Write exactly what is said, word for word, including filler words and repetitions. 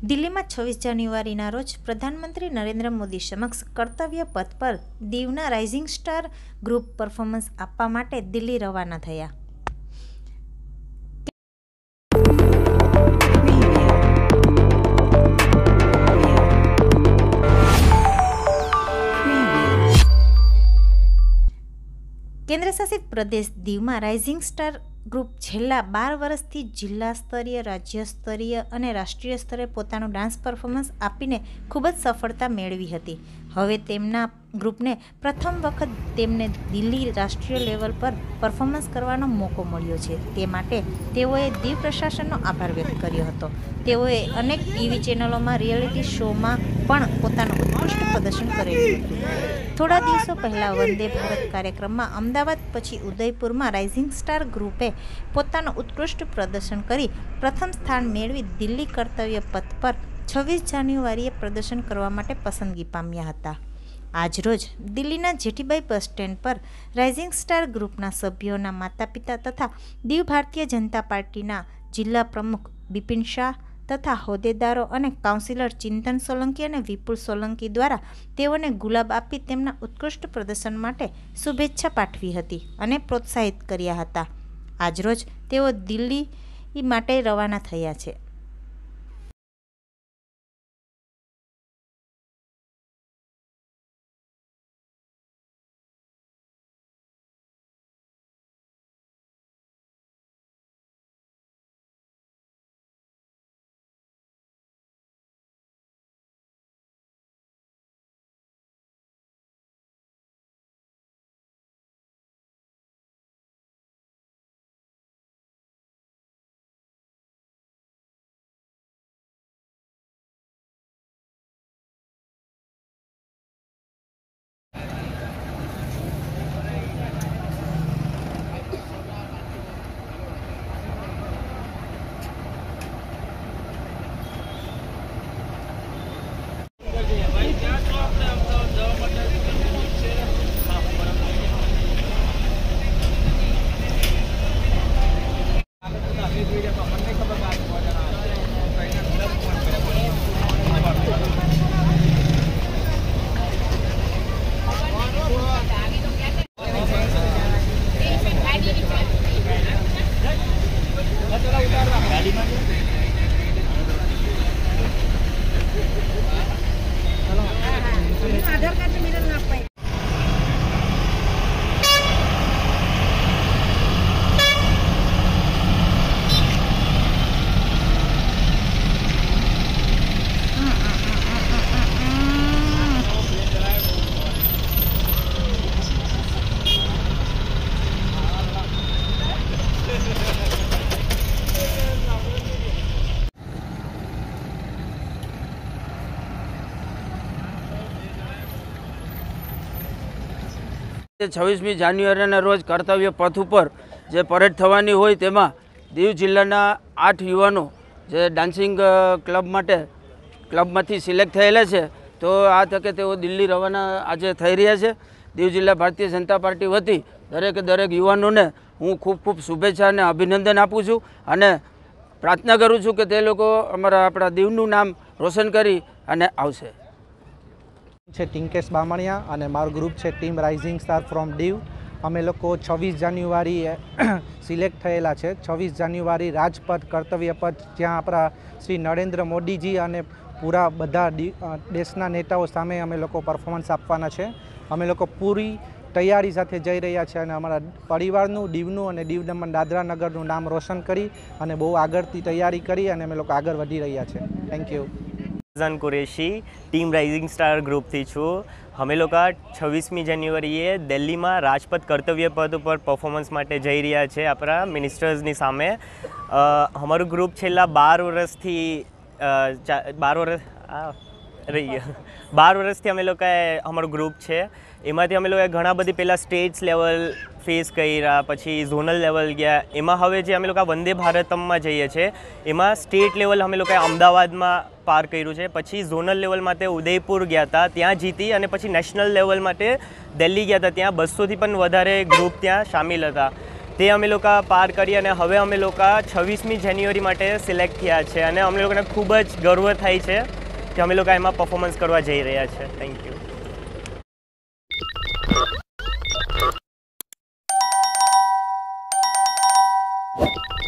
દિલ્હીમાં છવ્વીસ જાન્યુઆરીના રોજ પ્રધાનમંત્રી નરેન્દ્ર મોદી સમક્ષ કર્તવ્ય પથ પર દીવના રાઇઝિંગ સ્ટાર ગ્રુપ પરફોર્મન્સ આપવા માટે દિલ્હી રવાના થયા। કેન્દ્રશાસિત પ્રદેશ દીવમાં રાઇઝિંગ સ્ટાર ગ્રુપ છેલ્લા બાર વર્ષથી જિલ્લા સ્તરીય, રાજ્ય સ્તરીય અને રાષ્ટ્રીય સ્તરે પોતાનું ડાન્સ પરફોર્મન્સ આપીને ખૂબ જ સફળતા મેળવી હતી। હવે તેમના ગ્રુપને પ્રથમ વખત તેમને દિલ્હી રાષ્ટ્રીય લેવલ પર પરફોર્મન્સ કરવાનો મોકો મળ્યો છે। તે માટે તેઓએ દીવ પ્રશાસનનો આભાર વ્યક્ત કર્યો હતો। તેઓએ અનેક ટીવી ચેનલોમાં રિયાલિટી શોમાં પણ પોતાનું ઉત્કૃષ્ટ પ્રદર્શન કરેલું હતું। થોડા દિવસો પહેલાં વંદે ભારત કાર્યક્રમમાં અમદાવાદ પછી ઉદયપુરમાં રાઇઝિંગ સ્ટાર ગ્રુપે પોતાનું ઉત્કૃષ્ટ પ્રદર્શન કરી પ્રથમ સ્થાન મેળવી દિલ્હી કર્તવ્ય પથ પર છવ્વીસ જાન્યુઆરીએ પ્રદર્શન કરવા માટે પસંદગી પામ્યા હતા। આજરોજ દિલ્હીના જેઠીબાઈ બસ સ્ટેન્ડ પર રાઇઝિંગ સ્ટાર ગ્રુપના સભ્યોના માતા પિતા તથા દીવ ભારતીય જનતા પાર્ટીના જિલ્લા પ્રમુખ બિપિન શાહ તથા હોદ્દેદારો અને કાઉન્સિલર ચિંતન સોલંકી અને વિપુલ સોલંકી દ્વારા તેઓને ગુલાબ આપી તેમના ઉત્કૃષ્ટ પ્રદર્શન માટે શુભેચ્છા પાઠવી હતી અને પ્રોત્સાહિત કર્યા હતા। આજરોજ તેઓ દિલ્હી માટે રવાના થયા છે। છવ્વીસમી જાન્યુઆરીના રોજ કર્તવ્ય પથ ઉપર જે પરેડ થવાની હોય તેમાં દીવ જિલ્લાના આઠ યુવાનો જે ડાન્સિંગ ક્લબ માટે ક્લબમાંથી સિલેક્ટ થયેલા છે તો આ તકે તેઓ દિલ્હી રવાના આજે થઈ રહ્યા છે। દીવ જિલ્લા ભારતીય જનતા પાર્ટી વતી દરેકે દરેક યુવાનોને હું ખૂબ ખૂબ શુભેચ્છા અને અભિનંદન આપું છું અને પ્રાર્થના કરું છું કે તે લોકો અમારા આપણા દીવનું નામ રોશન કરી અને આવશે। છે ટિંકેશ બામણિયા અને મારું ગ્રુપ છે team Rising Star from Diu. અમે લોકો છવ્વીસ જાન્યુઆરી સિલેક્ટ થયેલા છે। છવ્વીસ જાન્યુઆરી રાજપથ કર્તવ્ય પથ જ્યાં આપણા શ્રી નરેન્દ્ર મોદીજી અને પૂરા બધા દેશના નેતાઓ સામે અમે લોકો પરફોર્મન્સ આપવાના છે। અમે લોકો પૂરી તૈયારી સાથે જઈ રહ્યા છે અને અમારા પરિવારનું, દીવનું અને દીવ દમણ દાદરા નગરનું નામ રોશન કરી અને બહુ આગળથી તૈયારી કરી અને અમે લોકો આગળ વધી રહ્યા છે। Thank you. Faizan Qureshi team Rising Star group थी छूँ। અમે લોકો છવ્વીસમી જાન્યુઆરીએ દિલ્હીમાં રાજપથ કર્તવ્ય પદ ઉપર પરફોર્મન્સ માટે જઈ રહ્યા છે આપણા મિનિસ્ટર્સની સામે। અમારું ગ્રુપ છેલ્લા બાર વર્ષથી બાર વર્ષ રહી ગયા બાર વર્ષથી અમે લોકોએ અમારું ગ્રુપ છે। એમાંથી અમે લોકોએ ઘણા બધી પહેલાં સ્ટેટ લેવલ ફેસ કર્યા, પછી ઝોનલ લેવલ ગયા। એમાં હવે જે અમે લોકો વંદે ભારતમમાં જઈએ છીએ એમાં સ્ટેટ લેવલ અમે લોકોએ અમદાવાદમાં પાર કર્યું છે, પછી ઝોનલ લેવલ માટે ઉદયપુર ગયા હતા, ત્યાં જીતી, અને પછી નેશનલ લેવલ માટે દિલ્હી ગયા હતા, ત્યાં બસોથી પણ વધારે ગ્રુપ ત્યાં સામેલ હતા। તે અમે લોકો પાર કરી અને હવે અમે લોકો છવ્વીસમી જાન્યુઆરી માટે સિલેક્ટ થયા છે અને અમને લોકોને ખૂબ જ ગર્વ થાય છે કે અમે લોકો એમાં પરફોર્મન્સ કરવા જઈ રહ્યા છે. Thank you. you